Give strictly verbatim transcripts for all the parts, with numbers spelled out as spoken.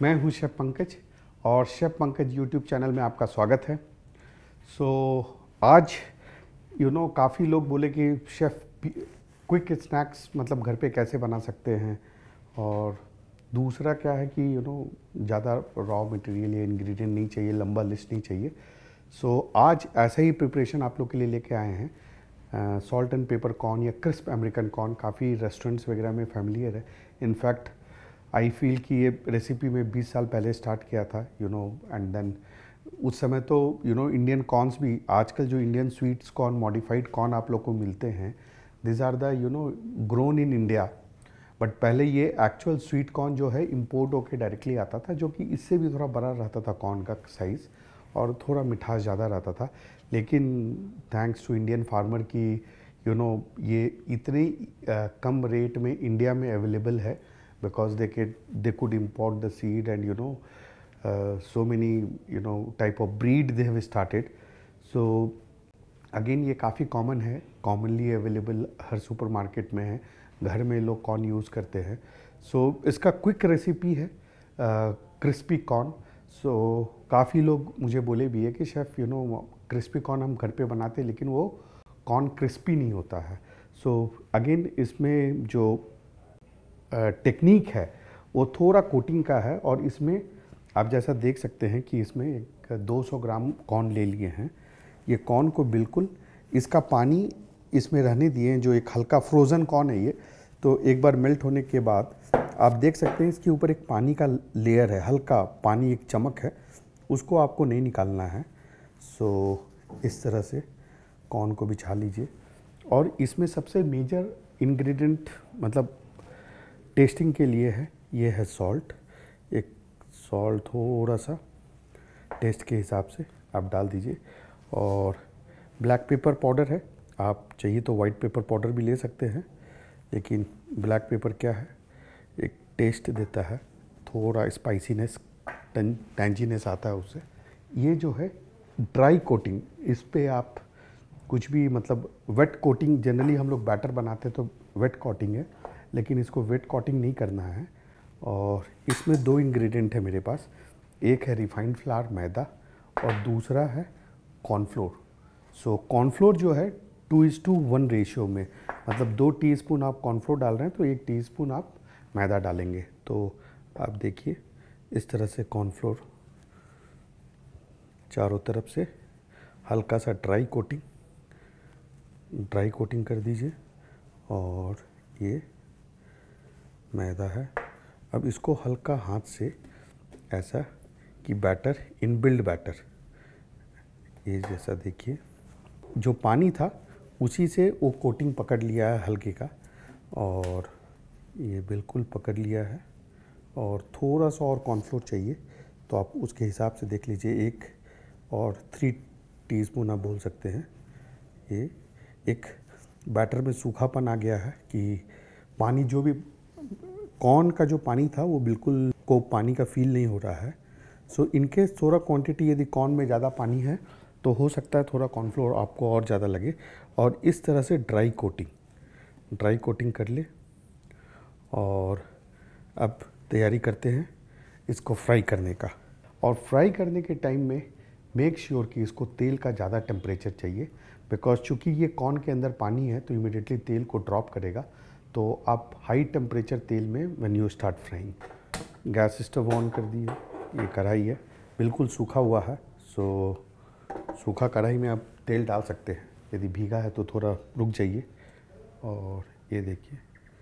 मैं हूं शेफ़ पंकज और शेफ़ पंकज यूट्यूब चैनल में आपका स्वागत है। सो so, आज यू नो काफ़ी लोग बोले कि शेफ़ क्विक स्नैक्स मतलब घर पे कैसे बना सकते हैं, और दूसरा क्या है कि यू नो ज़्यादा रॉ मटेरियल या इंग्रेडिएंट नहीं चाहिए, लंबा लिस्ट नहीं चाहिए। सो so, आज ऐसा ही प्रिपरेशन आप लोग के लिए लेके आए हैं। सॉल्ट एंड पेपर कॉर्न या क्रिस्प अमेरिकन कॉर्न काफ़ी रेस्टोरेंट्स वगैरह में फैमिलियर है। इनफैक्ट आई फील कि ये रेसिपी में बीस साल पहले स्टार्ट किया था, यू नो एंड देन उस समय तो यू नो इंडियन कॉर्न्स भी, आजकल जो Indian sweets corn, modified corn आप लोग को मिलते हैं, this are the you know grown in India. But पहले ये एक्चुअल स्वीट कॉर्न जो है इम्पोर्ट होके डायरेक्टली आता था, जो कि इससे भी थोड़ा बड़ा रहता था कॉर्न का साइज़, और थोड़ा मिठास ज़्यादा रहता था। लेकिन थैंक्स टू इंडियन फार्मर की यू नो ये इतने uh, कम रेट में इंडिया में अवेलेबल है, because they could they could import the seed and you know uh, so many you know type of breed they have started. So again ये काफ़ी common है, commonly available हर supermarket में है, घर में लोग कॉर्न यूज़ करते हैं। सो so, इसका क्विक रेसिपी है क्रिस्पी कॉर्न। सो काफ़ी लोग मुझे बोले भी है कि chef you know crispy corn हम घर पे बनाते हैं लेकिन वो कॉर्न क्रिस्पी नहीं होता है। सो so, अगेन इसमें जो टेक्निक uh, है वो थोड़ा कोटिंग का है, और इसमें आप जैसा देख सकते हैं कि इसमें एक दो सौ ग्राम कॉर्न ले लिए हैं। ये कॉर्न को बिल्कुल इसका पानी इसमें रहने दिए हैं, जो एक हल्का फ्रोज़न कॉर्न है ये, तो एक बार मेल्ट होने के बाद आप देख सकते हैं इसके ऊपर एक पानी का लेयर है, हल्का पानी, एक चमक है, उसको आपको नहीं निकालना है। सो इस तरह से कॉर्न को बिछा लीजिए, और इसमें सबसे मेजर इंग्रेडिएंट मतलब टेस्टिंग के लिए है, ये है सॉल्ट। एक सॉल्ट थोड़ा सा टेस्ट के हिसाब से आप डाल दीजिए, और ब्लैक पेपर पाउडर है, आप चाहिए तो वाइट पेपर पाउडर भी ले सकते हैं, लेकिन ब्लैक पेपर क्या है, एक टेस्ट देता है, थोड़ा स्पाइसीनेस, टैंजीनेस आता है उससे। ये जो है ड्राई कोटिंग, इस पे आप कुछ भी मतलब वेट कोटिंग, जनरली हम लोग बैटर बनाते हैं तो वेट कोटिंग है, लेकिन इसको वेट कोटिंग नहीं करना है। और इसमें दो इंग्रेडिएंट है मेरे पास, एक है रिफाइंड फ्लावर मैदा और दूसरा है कॉर्नफ्लोर। सो कॉर्नफ्लोर जो है two is two one ratio में, मतलब दो टीस्पून आप कॉर्नफ्लोर डाल रहे हैं तो एक टीस्पून आप मैदा डालेंगे। तो आप देखिए इस तरह से कॉर्नफ्लोर चारों तरफ से हल्का सा ड्राई कोटिंग ड्राई कोटिंग कर दीजिए, और ये मैदा है। अब इसको हल्का हाथ से ऐसा कि बैटर, इनबिल्ड बैटर, ये जैसा देखिए, जो पानी था उसी से वो कोटिंग पकड़ लिया है हल्के का, और ये बिल्कुल पकड़ लिया है। और थोड़ा सा और कॉर्नफ्लोर चाहिए तो आप उसके हिसाब से देख लीजिए, एक और थ्री टीस्पून आप बोल सकते हैं। ये एक बैटर में सूखापन आ गया है कि पानी, जो भी कॉर्न का जो पानी था वो बिल्कुल को पानी का फील नहीं हो रहा है। सो इनके थोड़ा क्वांटिटी, यदि कॉर्न में ज़्यादा पानी है तो हो सकता है थोड़ा कॉर्नफ्लोर आपको और ज़्यादा लगे। और इस तरह से ड्राई कोटिंग ड्राई कोटिंग कर ले, और अब तैयारी करते हैं इसको फ्राई करने का। और फ्राई करने के टाइम में मेक श्योर कि इसको तेल का ज़्यादा टेम्परेचर चाहिए, बिकॉज चूँकि ये कॉर्न के अंदर पानी है तो इमिडिएटली तेल को ड्रॉप करेगा। तो आप हाई टेम्परेचर तेल में when you start frying. Gas stove on कर दिए, ये कढ़ाई है, बिल्कुल सूखा हुआ है। सो सूखा कढ़ाई में आप तेल डाल सकते हैं, यदि भीगा है तो थोड़ा रुक जाइए। और ये देखिए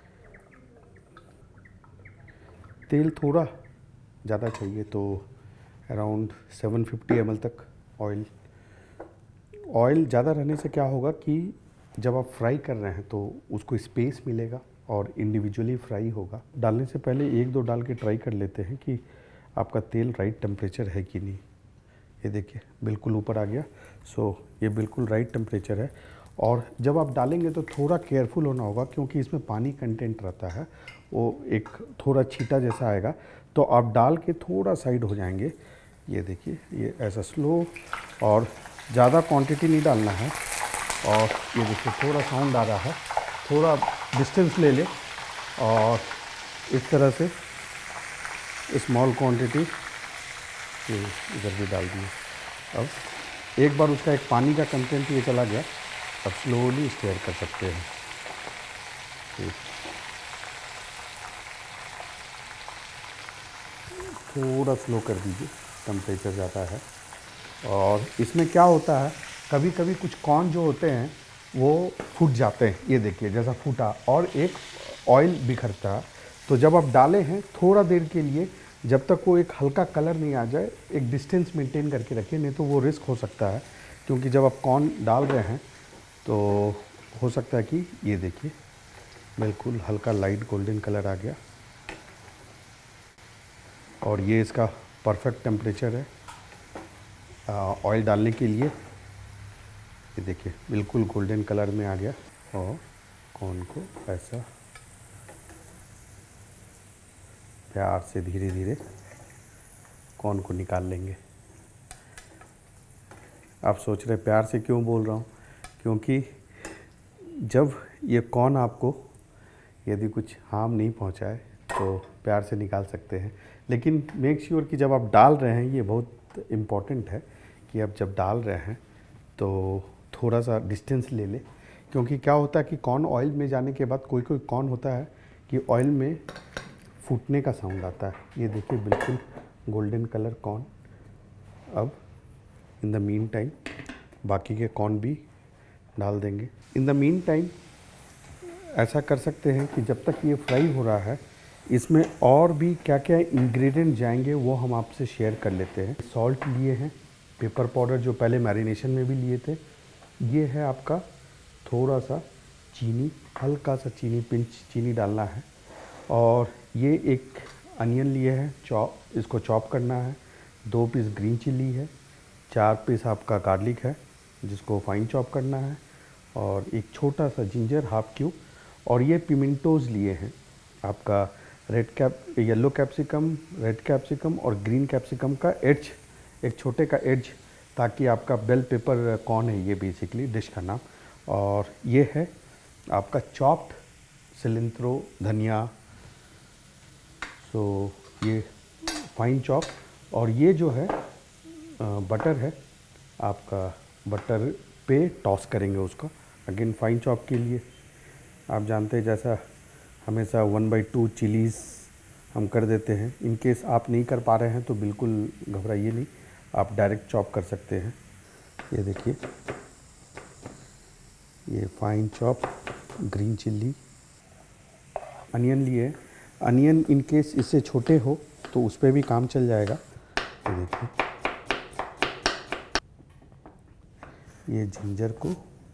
तेल थोड़ा ज़्यादा चाहिए, तो around seven fifty M L तक ऑयल ऑयल ज़्यादा रहने से क्या होगा कि जब आप फ्राई कर रहे हैं तो उसको स्पेस मिलेगा और इंडिविजुअली फ्राई होगा। डालने से पहले एक दो डाल के ट्राई कर लेते हैं कि आपका तेल राइट टेम्परेचर है कि नहीं। ये देखिए बिल्कुल ऊपर आ गया। सो ये बिल्कुल राइट टेम्परेचर है। और जब आप डालेंगे तो थोड़ा केयरफुल होना होगा, क्योंकि इसमें पानी कंटेंट रहता है, वो एक थोड़ा छींटा जैसा आएगा, तो आप डाल के थोड़ा साइड हो जाएंगे। ये देखिए ये ऐसा स्लो, और ज़्यादा क्वांटिटी नहीं डालना है। और ये देखिए थोड़ा साउंड आ रहा है, थोड़ा डिस्टेंस ले ले, और इस तरह से स्मॉल क्वांटिटी ये इधर भी डाल दिए। अब एक बार उसका एक पानी का कंटेंट ये चला गया, अब स्लोली स्टेयर कर सकते हैं। थोड़ा स्लो कर दीजिए, टेम्परेचर ज़्यादा है। और इसमें क्या होता है, कभी कभी कुछ कॉर्न जो होते हैं वो फूट जाते हैं, ये देखिए जैसा फूटा और एक ऑयल बिखरता है। तो जब आप डाले हैं थोड़ा देर के लिए, जब तक वो एक हल्का कलर नहीं आ जाए, एक डिस्टेंस मेंटेन करके रखिए, नहीं तो वो रिस्क हो सकता है। क्योंकि जब आप कॉर्न डाल रहे हैं तो हो सकता है कि ये देखिए बिल्कुल हल्का लाइट गोल्डन कलर आ गया। और ये इसका परफेक्ट टेम्परेचर है ऑयल डालने के लिए। ये देखिए बिल्कुल गोल्डन कलर में आ गया। और कॉर्न को ऐसा प्यार से धीरे धीरे कॉर्न को निकाल लेंगे। आप सोच रहे प्यार से क्यों बोल रहा हूँ, क्योंकि जब ये कॉर्न आपको यदि कुछ हार्म नहीं पहुँचाए तो प्यार से निकाल सकते हैं। लेकिन मेक श्योर कि जब आप डाल रहे हैं, ये बहुत इम्पॉर्टेंट है कि आप जब डाल रहे हैं तो थोड़ा सा डिस्टेंस ले लें। क्योंकि क्या होता है कि कॉर्न ऑयल में जाने के बाद कोई कोई कॉर्न होता है कि ऑयल में फूटने का साउंड आता है। ये देखिए बिल्कुल गोल्डन कलर कॉर्न। अब इन द मीन टाइम बाकी के कॉर्न भी डाल देंगे। इन द मीन टाइम ऐसा कर सकते हैं कि जब तक ये फ्राई हो रहा है, इसमें और भी क्या क्या इंग्रेडिएंट जाएंगे वो हम आपसे शेयर कर लेते हैं। सॉल्ट लिए हैं, पेपर पाउडर जो पहले मैरिनेशन में भी लिए थे, ये है आपका थोड़ा सा चीनी, हल्का सा चीनी, पिंच चीनी डालना है। और ये एक अनियन लिए हैं चॉप, इसको चॉप करना है। दो पीस ग्रीन चिल्ली है, चार पीस आपका गार्लिक है जिसको फाइन चॉप करना है, और एक छोटा सा जिंजर हाफ क्यूब। और ये पिमेंटोज लिए हैं आपका red cap yellow capsicum, red capsicum और ग्रीन कैप्सिकम का एड्ज, एक छोटे का एड्ज, ताकि आपका बेल पेपर कॉर्न है ये बेसिकली डिश का नाम। और ये है आपका चॉप्ड सिलिंट्रो धनिया, सो ये फाइन चॉप। और ये जो है बटर है आपका, बटर पे टॉस करेंगे उसको अगेन फाइन चॉप के लिए। आप जानते हैं जैसा हमेशा वन बाई टू चिलीज़ हम कर देते हैं। इन केस आप नहीं कर पा रहे हैं तो बिल्कुल घबराइए नहीं, आप डायरेक्ट चॉप कर सकते हैं। ये देखिए ये fine chop green chilli. Onion लिए, अनियन इन केस इससे छोटे हो तो उस पर भी काम चल जाएगा। ये देखिए ये जिंजर को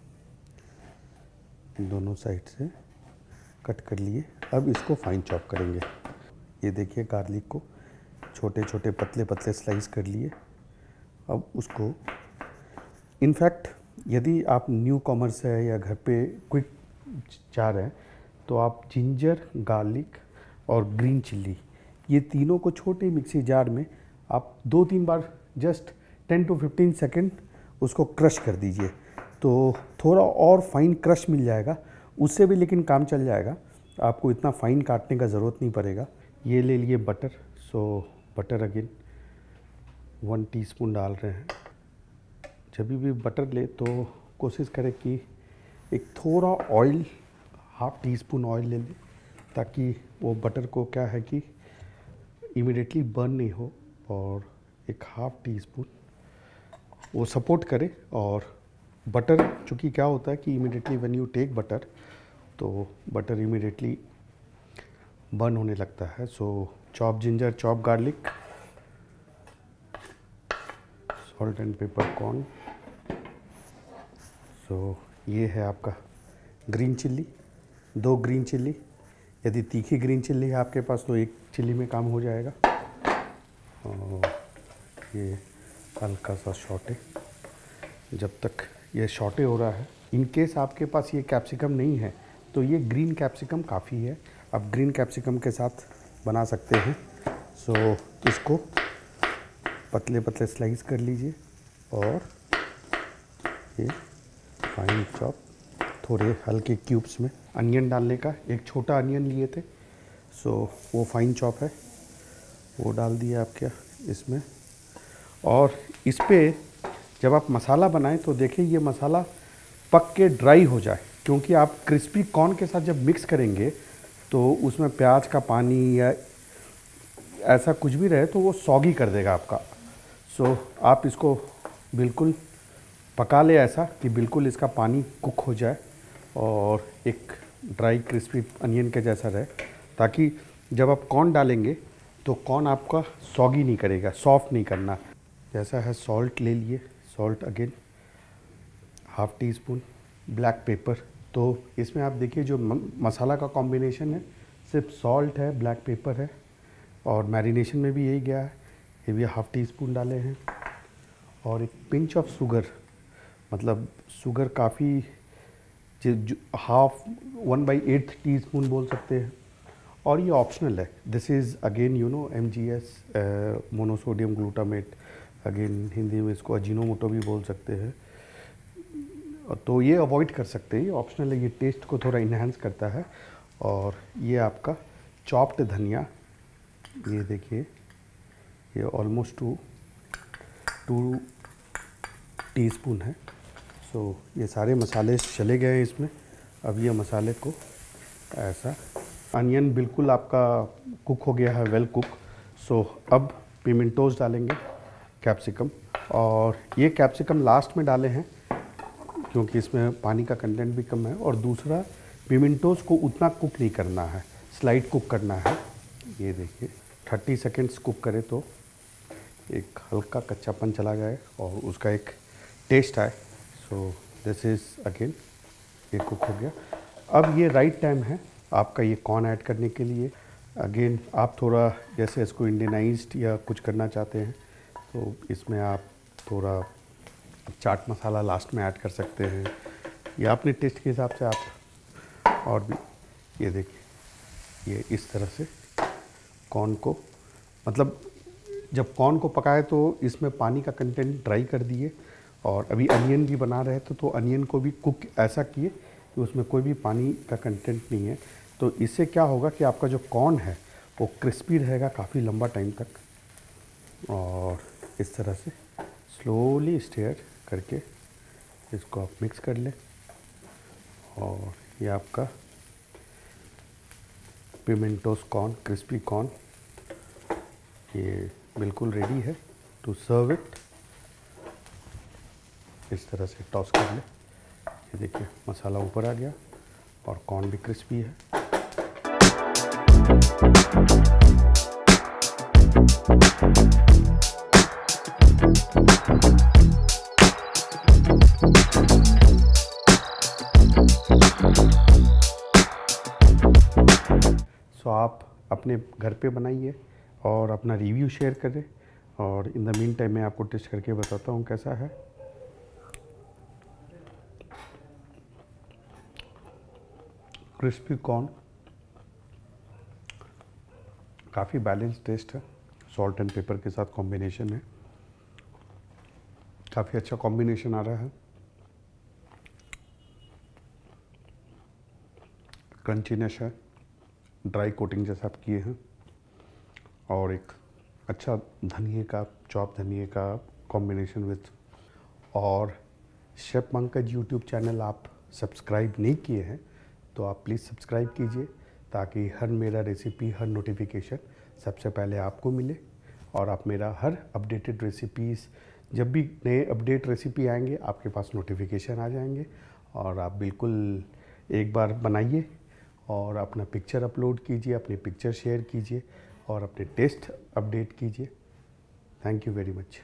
दोनों साइड से कट कर लिए। अब इसको फाइन चॉप करेंगे। ये देखिए गार्लिक को छोटे छोटे पतले पतले स्लाइस कर लिए। अब उसको, इनफैक्ट यदि आप न्यू कॉमर्स है या घर पे क्विक चाह रहे हैं तो आप जिंजर, गार्लिक और ग्रीन चिल्ली, ये तीनों को छोटे मिक्सी जार में आप दो तीन बार just ten to fifteen second उसको क्रश कर दीजिए, तो थोड़ा और फाइन क्रश मिल जाएगा उससे भी, लेकिन काम चल जाएगा। आपको इतना फाइन काटने का ज़रूरत नहीं पड़ेगा। ये ले लिए butter, so butter again one teaspoon डाल रहे हैं। जब भी बटर ले तो कोशिश करें कि एक थोड़ा oil, half teaspoon oil ले लें, ताकि वो बटर को क्या है कि इमीडिएटली बर्न नहीं हो, और एक हाफ टी स्पून वो सपोर्ट करे। और बटर चूँकि क्या होता है कि immediately when you take butter तो बटर इमीडिएटली बर्न होने लगता है। So chop ginger, chop garlic, salt and pepper corn. So ये है आपका ग्रीन चिल्ली, दो ग्रीन चिल्ली। यदि तीखी ग्रीन चिल्ली है आपके पास तो एक चिल्ली में काम हो जाएगा। और ये हल्का सा शॉटे, जब तक ये शॉटे हो रहा है। इन केस आपके पास ये कैप्सिकम नहीं है तो ये ग्रीन कैप्सिकम काफ़ी है, आप ग्रीन कैप्सिकम के साथ बना सकते हैं। सो इसको पतले पतले स्लाइस कर लीजिए और ये फाइन चॉप थोड़े हल्के क्यूब्स में। अनियन डालने का, एक छोटा अनियन लिए थे, सो वो फाइन चॉप है। वो डाल दिया आप क्या इसमें। और इस पे जब आप मसाला बनाएं तो देखिए ये मसाला पक के ड्राई हो जाए, क्योंकि आप क्रिस्पी कॉर्न के साथ जब मिक्स करेंगे तो उसमें प्याज का पानी या ऐसा कुछ भी रहे तो वो सॉगी कर देगा आपका। सो आप इसको बिल्कुल पका ले ऐसा कि बिल्कुल इसका पानी कुक हो जाए और एक ड्राई क्रिस्पी अनियन के जैसा रहे, ताकि जब आप कॉर्न डालेंगे तो कॉर्न आपका सॉगी नहीं करेगा, सॉफ्ट नहीं करना। जैसा है सॉल्ट ले लिए, salt again half teaspoon, black pepper. तो इसमें आप देखिए जो मसाला का कॉम्बिनेशन है सिर्फ सॉल्ट है, ब्लैक पेपर है और मैरिनेशन में भी यही गया है। ये भी हाफ टी स्पून डाले हैं और एक पिंच ऑफ शुगर, मतलब शुगर काफ़ी half one by eighth teaspoon बोल सकते हैं। और ये ऑप्शनल है, this is again you know M G S monosodium glutamate, again Hindi में इसको अजीनोमोटो भी बोल सकते हैं। तो ये अवॉइड कर सकते हैं, ये ऑप्शनल है, ये टेस्ट को थोड़ा इन्हांस करता है। और ये आपका चॉप्ड धनिया, ये देखिए ये ऑलमोस्ट टू टू टीस्पून है। सो ये सारे मसाले चले गए हैं इसमें। अब ये मसाले को ऐसा, अनियन बिल्कुल आपका कुक हो गया है, वेल कुक। सो अब पिमेंटोज डालेंगे, कैप्सिकम, और ये कैप्सिकम लास्ट में डाले हैं क्योंकि इसमें पानी का कंटेंट भी कम है। और दूसरा, पिमेंटोज को उतना कुक नहीं करना है, स्लाइट कुक करना है। ये देखिए थर्टी सेकेंड्स कुक करें तो एक हल्का कच्चापन चला जाए और उसका एक टेस्ट आए। सो दिस इज़ अगेन ये कुक हो गया। अब ये राइट टाइम है आपका ये कॉर्न ऐड करने के लिए। अगेन आप थोड़ा जैसे इसको इंडियनाइज्ड या कुछ करना चाहते हैं तो इसमें आप थोड़ा चाट मसाला लास्ट में ऐड कर सकते हैं, या अपने टेस्ट के हिसाब से आप और भी। ये देखिए ये इस तरह से कॉर्न को, मतलब जब कॉर्न को पकाए तो इसमें पानी का कंटेंट ड्राई कर दिए, और अभी अनियन भी बना रहे थे तो अनियन को भी कुक ऐसा किए कि उसमें कोई भी पानी का कंटेंट नहीं है। तो इससे क्या होगा कि आपका जो कॉर्न है वो क्रिस्पी रहेगा काफ़ी लंबा टाइम तक। और इस तरह से स्लोली स्टेयर करके इसको आप मिक्स कर लें, और ये आपका पिमेंटोस कॉर्न, क्रिस्पी कॉर्न, ये बिल्कुल रेडी है टू सर्व इट। इस तरह से टॉस कर ले। ये देखिए मसाला ऊपर आ गया और कॉर्न भी क्रिस्पी है। सो आप अपने घर पे बनाइए और अपना रिव्यू शेयर करें, और इन द मीन टाइम मैं आपको टेस्ट करके बताता हूँ कैसा है। क्रिस्पी कॉर्न, काफ़ी बैलेंस टेस्ट है, सॉल्ट एंड पेपर के साथ कॉम्बिनेशन है, काफ़ी अच्छा कॉम्बिनेशन आ रहा है। क्रंचीनेस है, ड्राई कोटिंग जैसा आप किए हैं, और एक अच्छा धनिए का, चॉप धनिए का कॉम्बिनेशन विथ। और शेफ़ पंकज यूट्यूब चैनल आप सब्सक्राइब नहीं किए हैं तो आप प्लीज़ सब्सक्राइब कीजिए, ताकि हर मेरा रेसिपी, हर नोटिफिकेशन सबसे पहले आपको मिले, और आप मेरा हर अपडेटेड रेसिपीज़, जब भी नए अपडेट रेसिपी आएंगे आपके पास नोटिफिकेशन आ जाएंगे। और आप बिल्कुल एक बार बनाइए और अपना पिक्चर अपलोड कीजिए, अपनी पिक्चर शेयर कीजिए और अपने टेस्ट अपडेट कीजिए। Thank you very much.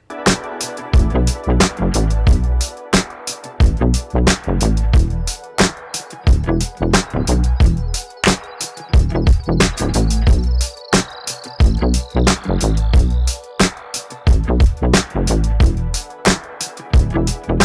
Thank you.